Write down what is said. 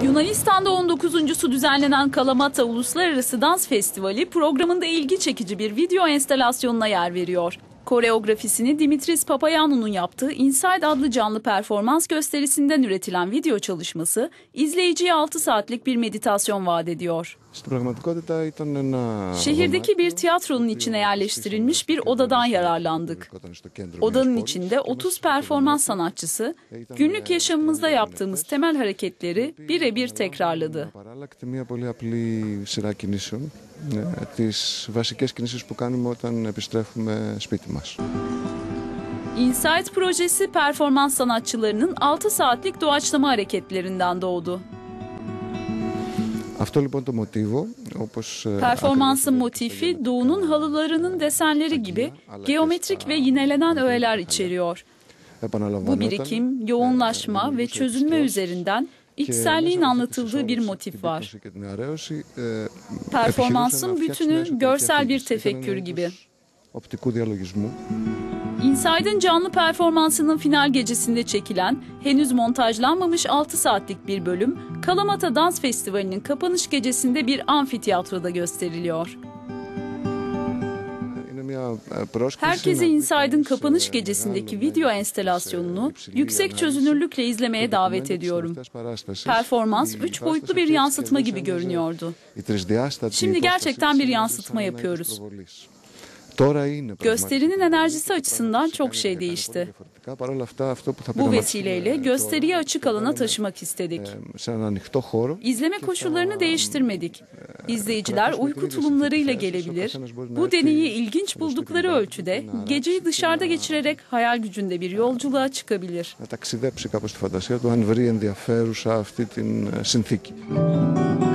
Yunanistan'da 19.'su düzenlenen Kalamata Uluslararası Dans Festivali programında ilgi çekici bir video enstalasyonuna yer veriyor. Koreografisini Dimitris Papayanou'nun yaptığı Inside adlı canlı performans gösterisinden üretilen video çalışması izleyiciye 6 saatlik bir meditasyon vaat ediyor. Şehirdeki bir tiyatronun içine yerleştirilmiş bir odadan yararlandık. Odanın içinde 30 performans sanatçısı günlük yaşamımızda yaptığımız temel hareketleri birebir tekrarladı. Inside projesi performans sanatçılarının 6 saatlik doğaçlama hareketlerinden doğdu. Performansın motifi doğunun halılarının desenleri gibi geometrik ve yinelenen öğeler içeriyor. Bu birikim, yoğunlaşma ve çözülme üzerinden içselliğin anlatıldığı bir motif var. Performansın bütünü görsel bir tefekkür gibi. Inside'ın canlı performansının final gecesinde çekilen, henüz montajlanmamış 6 saatlik bir bölüm, Kalamata Dans Festivali'nin kapanış gecesinde bir amfiteyatroda gösteriliyor. Herkesi Inside'ın kapanış gecesindeki video enstalasyonunu yüksek çözünürlükle izlemeye davet ediyorum. Performans 3 boyutlu bir yansıtma gibi görünüyordu. Şimdi gerçekten bir yansıtma yapıyoruz. Gösterinin enerjisi açısından çok şey değişti. Bu vesileyle gösteriyi açık alana taşımak istedik. İzleme koşullarını değiştirmedik. İzleyiciler uyku tulumlarıyla gelebilir. Bu deneyi ilginç buldukları ölçüde geceyi dışarıda geçirerek hayal gücünde bir yolculuğa çıkabilir.